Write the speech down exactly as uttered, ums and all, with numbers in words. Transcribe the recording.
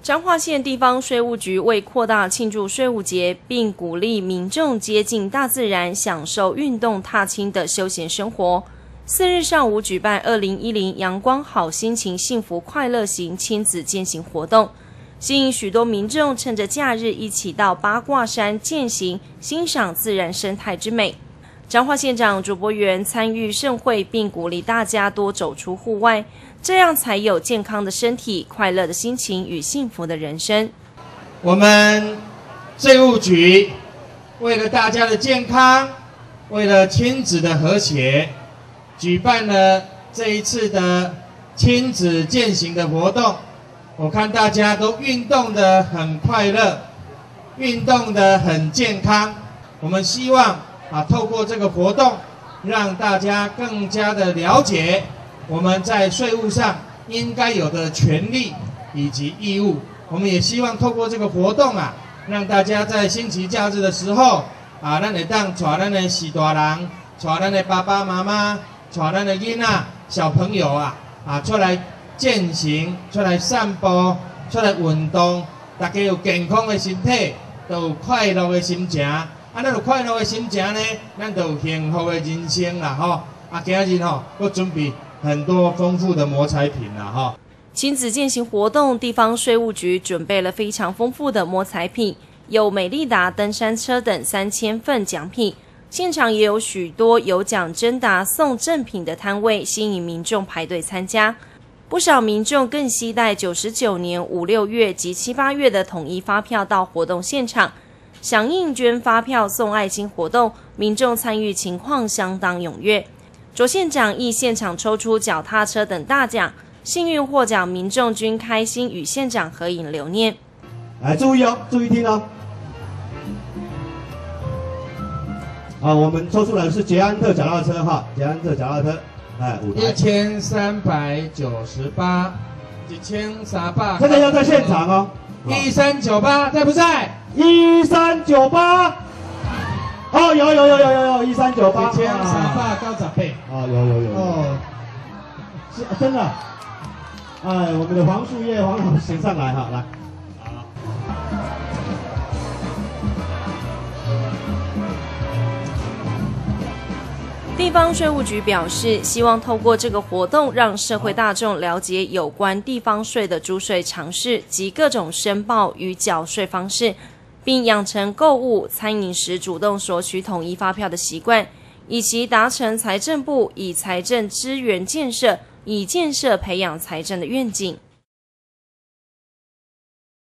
彰化县地方税务局为扩大庆祝税务节，并鼓励民众接近大自然，享受运动踏青的休闲生活，四日上午举办二零一零阳光好心情幸福快乐行亲子健行活动，吸引许多民众趁着假日一起到八卦山健行，欣赏自然生态之美。彰化县长卓博源参与盛会，并鼓励大家多走出户外，这样才有健康的身体、快乐的心情与幸福的人生。 我们税务局为了大家的健康，为了亲子的和谐，举办了这一次的亲子健行的活动。我看大家都运动得很快乐，运动得很健康。我们希望啊，透过这个活动，让大家更加的了解我们在税务上应该有的权利以及义务。我们也希望透过这个活动啊，让大家在星期假日的时候啊，咱会当带咱的四大人，带咱的爸爸妈妈，带咱的囡仔、小朋友啊啊出来健行，出来散步，出来运动，大家有健康的身体，都有快乐的心情。啊，咱有快乐的心情呢，咱就有幸福的人生啦吼。啊，今日吼，我准备很多丰富的魔彩品啦吼。 亲子健行活动，地方税务局准备了非常丰富的摸彩品，有美利达登山车等三千份奖品。现场也有许多有奖征答送赠品的摊位，吸引民众排队参加。不少民众更携带九十九年五六月及七八月的统一发票到活动现场，响应捐发票送爱心活动，民众参与情况相当踊跃。卓县长亦现场抽出脚踏车等大奖，幸运获奖民众均开心与县长合影留念。 来，注意哦，注意听哦。啊，我们抽出来的是捷安特脚踏车哈，捷安特脚踏车，哎，五台。 一千三百九十八，一千三百。 这个要在现场哦。 一三九八在不在？ 一三九八。哦，有有有有有有，一三九八。 一千三百九十八。 哦，有有有。 哦， 是真的。哎，我们的黄树叶黄老师上来哈，来。 地方税务局表示，希望透过这个活动，让社会大众了解有关地方税的租税常识及各种申报与缴税方式，并养成购物、餐饮时主动索取统一发票的习惯，以及达成财政部以财政支援建设、以建设培养财政的愿景。